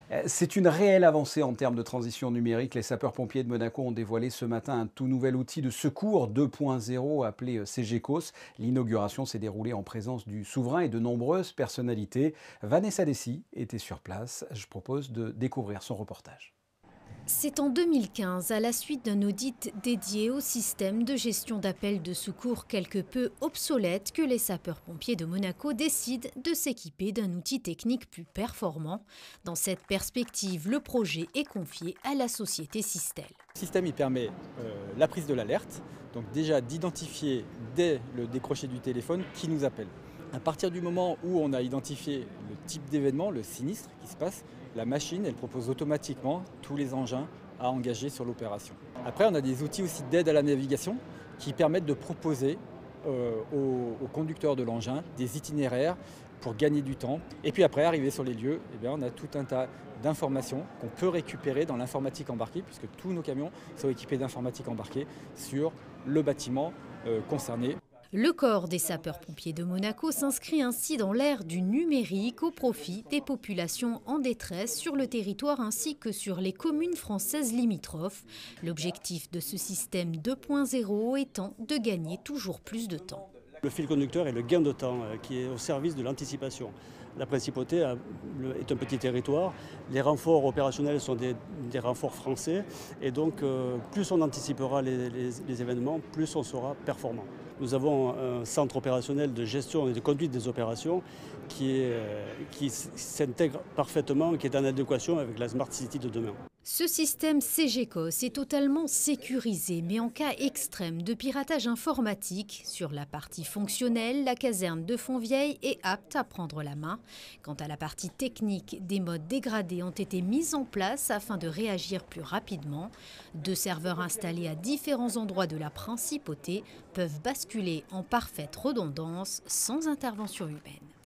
C'est une réelle avancée en termes de transition numérique. Les sapeurs-pompiers de Monaco ont dévoilé ce matin un tout nouvel outil de secours 2.0 appelé CGCOS. L'inauguration s'est déroulée en présence du souverain et de nombreuses personnalités. Vanessa Dessy était sur place. Je propose de découvrir son reportage. C'est en 2015, à la suite d'un audit dédié au système de gestion d'appels de secours quelque peu obsolète, que les sapeurs-pompiers de Monaco décident de s'équiper d'un outil technique plus performant. Dans cette perspective, le projet est confié à la société Sistel. Le système il permet la prise de l'alerte, donc déjà d'identifier dès le décrocher du téléphone qui nous appelle. À partir du moment où on a identifié le type d'événement, le sinistre qui se passe, la machine elle propose automatiquement tous les engins à engager sur l'opération. Après on a des outils aussi d'aide à la navigation qui permettent de proposer aux conducteurs de l'engin des itinéraires pour gagner du temps. Et puis après, arrivé sur les lieux, on a tout un tas d'informations qu'on peut récupérer dans l'informatique embarquée, puisque tous nos camions sont équipés d'informatique embarquée sur le bâtiment concerné. Le corps des sapeurs-pompiers de Monaco s'inscrit ainsi dans l'ère du numérique au profit des populations en détresse sur le territoire ainsi que sur les communes françaises limitrophes. L'objectif de ce système 2.0 étant de gagner toujours plus de temps. Le fil conducteur est le gain de temps qui est au service de l'anticipation. La principauté est un petit territoire, les renforts opérationnels sont des renforts français et donc plus on anticipera les événements, plus on sera performant. Nous avons un centre opérationnel de gestion et de conduite des opérations qui s'intègre parfaitement, qui est en adéquation avec la Smart City de demain. Ce système CGCOS est totalement sécurisé, mais en cas extrême de piratage informatique, sur la partie fonctionnelle, la caserne de Fontvieille est apte à prendre la main. Quant à la partie technique, des modes dégradés ont été mis en place afin de réagir plus rapidement. 2 serveurs installés à différents endroits de la principauté peuvent basculer en parfaite redondance sans intervention humaine.